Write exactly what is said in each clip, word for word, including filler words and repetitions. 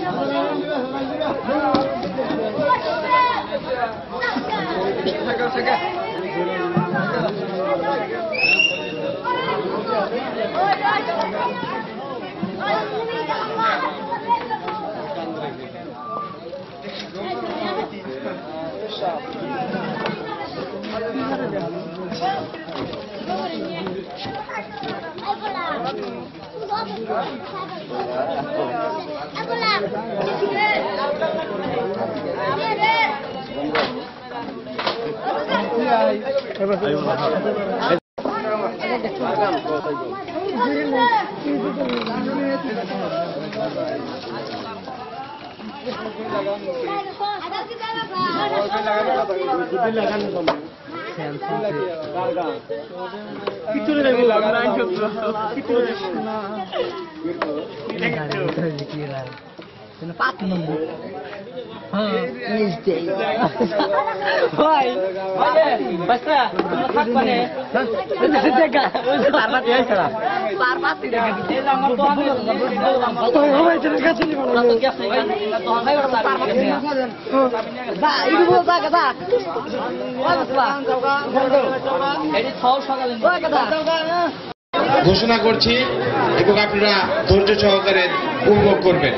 ঘোষণা করছি এবং আপনারা ধৈর্য সহকারে উপভোগ করবেন।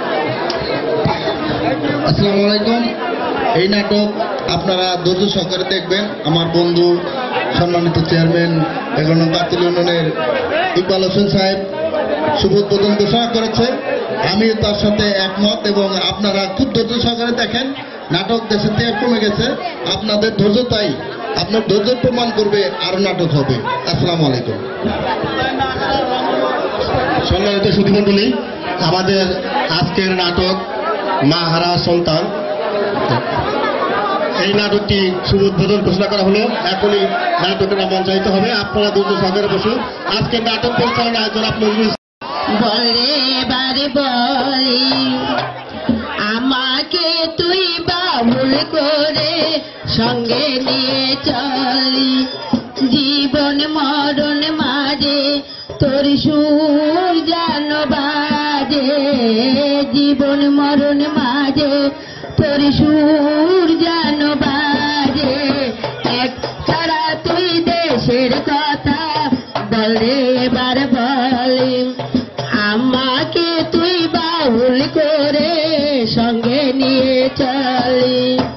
আসসালামু আলাইকুম। এই নাটক আপনারা ধৈর্য সহকারে দেখবেন। আমার বন্ধু সম্মানিত চেয়ারম্যান এগারো নং বাতিল ইউনিয়নের ইকবাল হোসেন সাহেব শুভ উদ্বোধন ঘোষণা করেছে। আমিও তার সাথে একমত এবং আপনারা খুব ধৈর্য সহকারে দেখেন। নাটক দেশে থেকে কমে গেছে, আপনাদের ধৈর্যতাই আপনার ধৈর্য প্রমাণ করবে আরো নাটক হবে। আসসালামু আলাইকুম। সম্মানিত সুধীমণ্ডলী, আমাদের আজকের নাটক মা হারা সন্তান, এই নাটকটি শুভ উদ্বোধন ঘোষণা করা হলো। এখনই নাটকের মঞ্চায়িত হবে, আপনারা দ্রুত সহকারে বসুন। আজকের নাটক পরিচালনা একজন আপনার বলে বারে বলি আমাকে তুই বাবুল করে সঙ্গে নিয়ে চলি, জীবন মরণ মাঝে তোর সুর যেন বাজে, জীবন মরণ মাঝে তোর সুর যেন বাজে। এক ছাড়া তুই দেশের কথা বলে এবার বলি আমাকে তুই বাউল করে সঙ্গে নিয়ে চলি।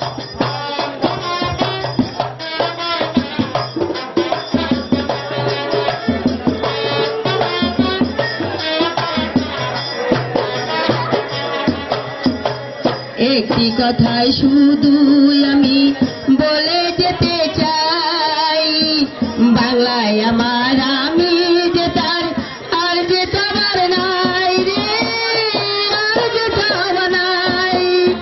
একটি কথাই শুধু আমি বলে যেতে চাই, বাংলায় আমার আমি যে তার আর যে তোমার নাই রে, আর যে তোমার নাই।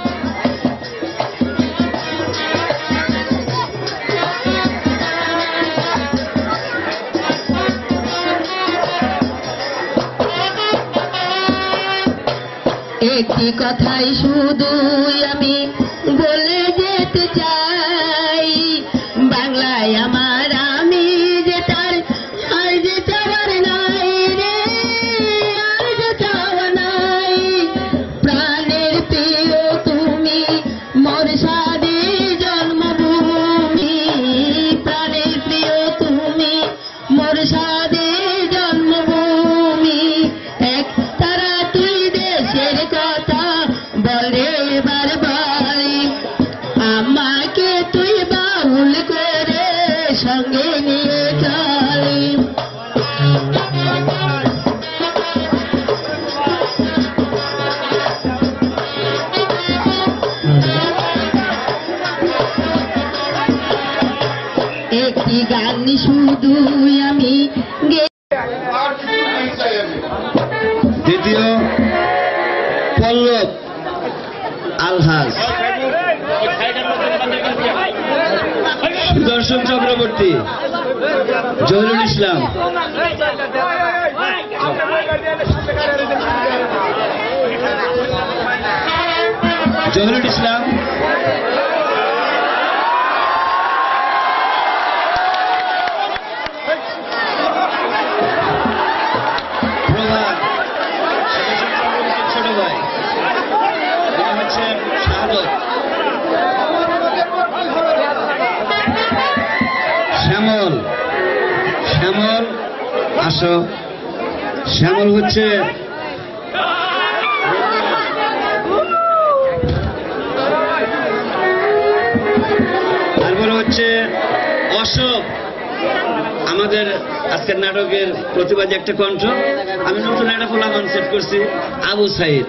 একটি কথাই শুধু আমি বলে যেতে চাই, বাংলায় আমার আমি যে তার আর যে চাওয়ার নাই রে, আর যে চাওয়া নাই। প্রাণের প্রিয় তুমি মোর সাদে জন্মভূমি, প্রাণের প্রিয় তুমি মোর সাদে জন্মভূমি। এক তারা তুই দেশের কথা বলে এবার বলি আমাকে তুই বাউল করে সঙ্গে নিয়ে চলি। একটি গান শুধু আমি দ্বিতীয় পল্লব আলহাজ, সুদর্শন চক্রবর্তী, জহিরুল ইসলাম, জহিরুল ইসলাম, ছোট ভাই হচ্ছেন শাহাদত। শ্যামল, শ্যামল আসো। শ্যামল হচ্ছে তারপরে হচ্ছে অশোক, আমাদের আজকের নাটকের প্রতিবাদী একটা কণ্ঠ। আমি নতুন একটা ফলাফল সেট করছি, আবু সাইদ।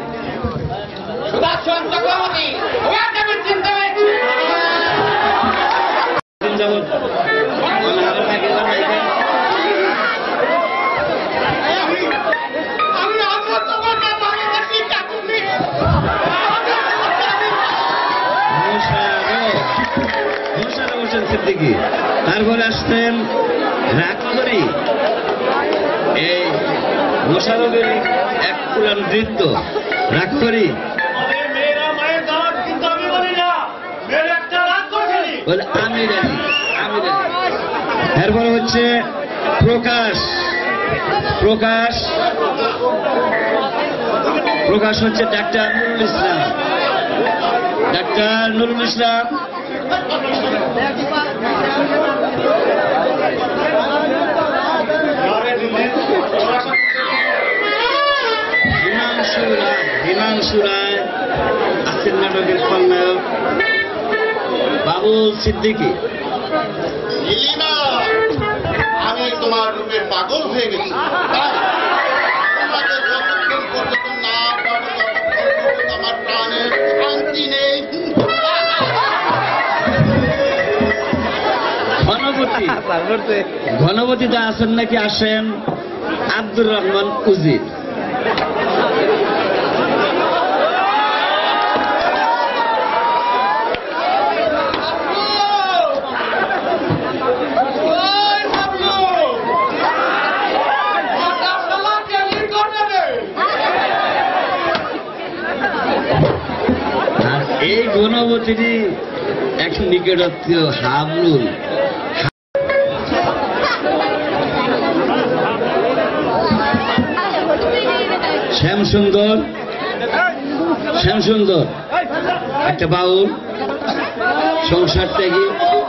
সিদ্দিকী। তারপরে আসতেন রাগ করি, এই মোশারফের এক পুরান নৃত্য রাগ করি বলে আমি জানি, আমি জানি। এরপরে হচ্ছে প্রকাশ, প্রকাশ প্রকাশ হচ্ছে ডাক্তার নুরুল ইসলাম, ডাক্তার নুরুল ইসলাম। হিমাংশু রায়, হিমাংশু রায় আজকের নাটকের খলনায়ক। বাবুল সিদ্দিকী। নীলিমা, আমি তোমার রূপে পাগল হয়ে গেছি। তোমাকে যতক্ষণ পর্যন্ত না পাবো ততক্ষণ পর্যন্ত আমার প্রাণের শান্তি নেই। ঘনবতী, ঘনবতীতে আসেন নাকি আসেন আব্দুর রহমান উজির। আর এই ঘনবতীরই এক নিকটাত্মীয় হাবলুল। শ্যামসুন্দর, শ্যামসুন্দর একটা বাউল, সংসার ত্যাগী।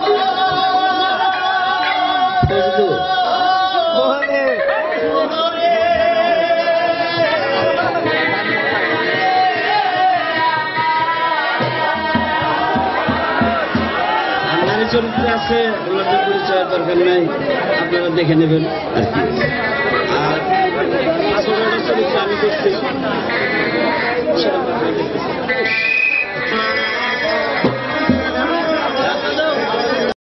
নারী চরিত্র আছে, ওনাদের পরিচয়ের দরকার নাই, আপনারা দেখে নেবেন আর কি। আর চরিত্র আমি করছি।